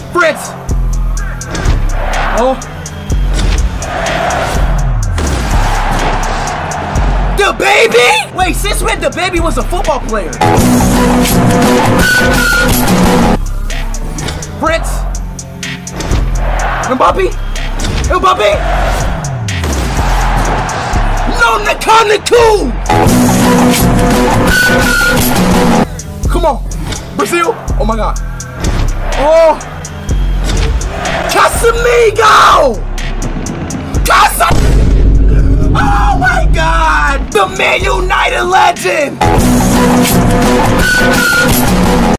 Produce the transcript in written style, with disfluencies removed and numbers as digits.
Fritz. Oh. Dababy? Wait, since when Dababy was a football player? Fritz. Dababy? Dababy? No, Nakanaku! Come on. Brazil? Oh my god. Oh. Casamigo! Oh my god! The Man United legend!